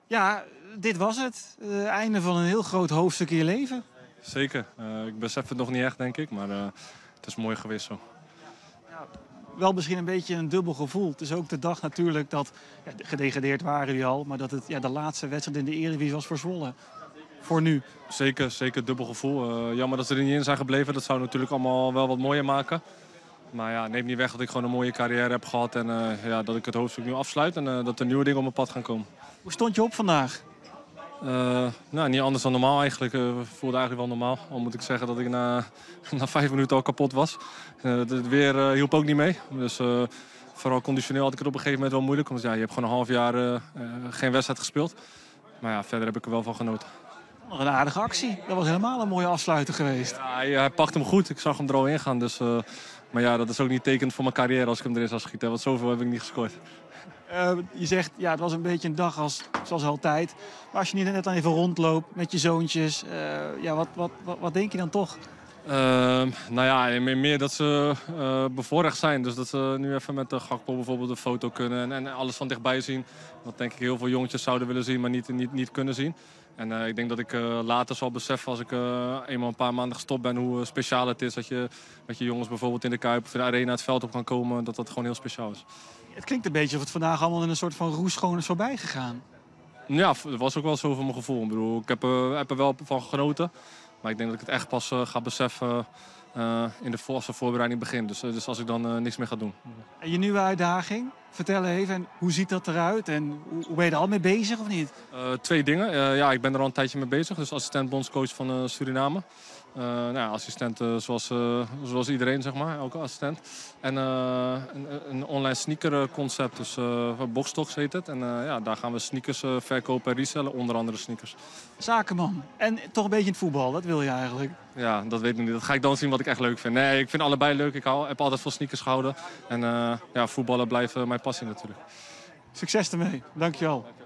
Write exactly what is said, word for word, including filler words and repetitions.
Ja, dit was het. Het einde van een heel groot hoofdstuk in je leven. Zeker. Uh, ik besef het nog niet echt, denk ik. Maar uh, het is mooi geweest zo. Ja, wel misschien een beetje een dubbel gevoel. Het is ook de dag natuurlijk dat... Ja, gedegradeerd waren jullie al. Maar dat het ja, de laatste wedstrijd in de Eredivisie was voor Zwolle. Voor nu. Zeker, zeker dubbel gevoel. Uh, jammer dat ze er niet in zijn gebleven. Dat zou natuurlijk allemaal wel wat mooier maken. Maar ja, neem niet weg dat ik gewoon een mooie carrière heb gehad. En uh, ja, dat ik het hoofdstuk nu afsluit. En uh, dat er nieuwe dingen op mijn pad gaan komen. Hoe stond je op vandaag? Uh, nou, niet anders dan normaal eigenlijk. Uh, voelde eigenlijk wel normaal. Al moet ik zeggen dat ik na, na vijf minuten al kapot was. Uh, het weer uh, hielp ook niet mee. Dus uh, vooral conditioneel had ik het op een gegeven moment wel moeilijk. Want ja, je hebt gewoon een half jaar uh, uh, geen wedstrijd gespeeld. Maar ja, verder heb ik er wel van genoten. Nog een aardige actie. Dat was helemaal een mooie afsluiter geweest. Ja, hij, hij pakte hem goed. Ik zag hem er al in gaan. Dus, uh, maar ja, dat is ook niet tekend voor mijn carrière als ik hem erin zou schieten. Want zoveel heb ik niet gescoord. Uh, je zegt, ja, het was een beetje een dag als, zoals altijd. Maar als je niet net dan even rondloopt met je zoontjes, uh, ja, wat, wat, wat, wat denk je dan toch? Uh, nou ja, meer, meer dat ze uh, bevoorrecht zijn. Dus dat ze nu even met de Gakpo bijvoorbeeld een foto kunnen en, en alles van dichtbij zien. Wat denk ik heel veel jongetjes zouden willen zien, maar niet, niet, niet kunnen zien. En uh, ik denk dat ik uh, later zal beseffen, als ik uh, eenmaal een paar maanden gestopt ben, hoe uh, speciaal het is dat je met je jongens bijvoorbeeld in de Kuip of in de Arena het veld op kan komen. Dat dat gewoon heel speciaal is. Het klinkt een beetje of het vandaag allemaal in een soort van roes schoon is voorbij gegaan. Ja, het was ook wel zo voor mijn gevoel. Ik bedoel, ik heb, uh, heb er wel van genoten. Maar ik denk dat ik het echt pas uh, ga beseffen uh, in de voor voorbereiding begin. Dus, uh, dus als ik dan uh, niks meer ga doen. En je nieuwe uitdaging? Vertel even, en hoe ziet dat eruit? En hoe, hoe ben je er al mee bezig of niet? Uh, twee dingen. Uh, ja, ik ben er al een tijdje mee bezig. Dus assistent bondscoach van uh, Suriname. Uh, nou ja, assistent uh, zoals, uh, zoals iedereen, zeg maar. Elke assistent. En uh, een, een online sneaker concept. Dus uh, Boxstocks heet het. En uh, ja, daar gaan we sneakers uh, verkopen en resellen. Onder andere sneakers. Zakenman. En toch een beetje in het voetbal. Dat wil je eigenlijk. Ja, dat weet ik niet. Dat ga ik dan zien wat ik echt leuk vind. Nee, ik vind allebei leuk. Ik hou, heb altijd van sneakers gehouden. En uh, ja, voetballen blijft uh, mijn passie natuurlijk. Succes ermee. Dankjewel.